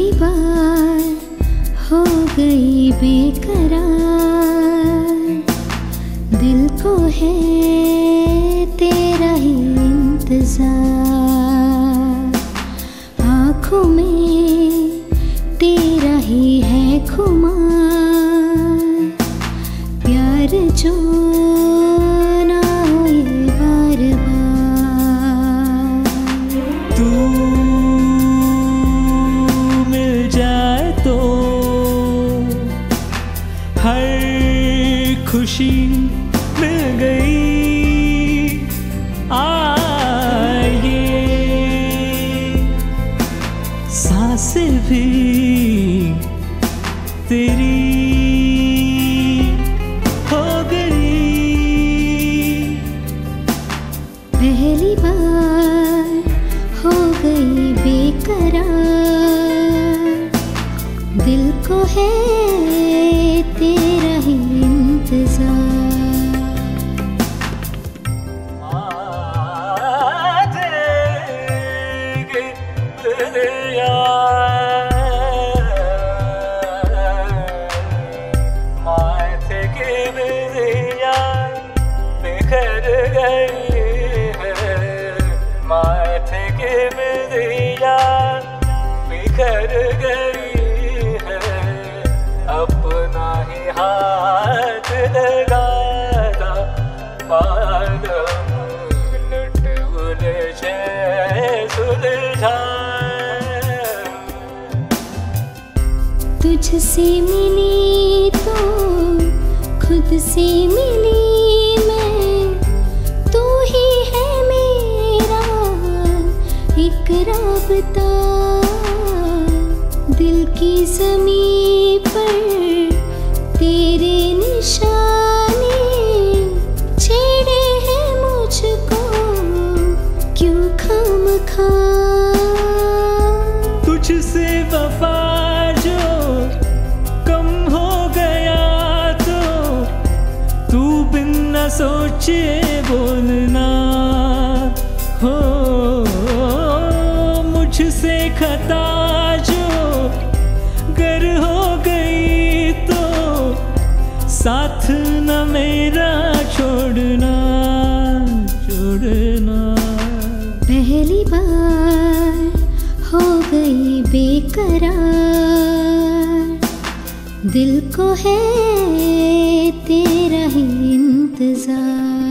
पहली बार हो गई बेकरार, दिल को है तेरा ही इंतजार, आँखों में तेरा ही है खुमार, प्यार जो ना होए बार बार। तू मिल जाए तो हर खुशी मिल गई, ये सांसें भी तेरी हो गई। पहली बार हो गई बेकरार, दिल को है तेरा ही इंतजार। बिखर गई है माथे की बिंदिया, बिखर गई है अपना ही हाथ लगाता बादम लट उलझे सुलझा। तुझसे मिली तो खुद से मिली मैं, तू ही है मेरा एक राबता, दिल की ज़मीं पर तेरे निशाने छेड़े हैं मुझको क्यों खामखा। तुझसे वफा जो कम हो गया तो तू बिन न सोचे बोलना हो, मुझसे खता जो गर हो गई तो साथ न मेरा छोड़ना छोड़ना। पहली बार हो गई बेकरार, दिल को है तेरा ही इंतजार।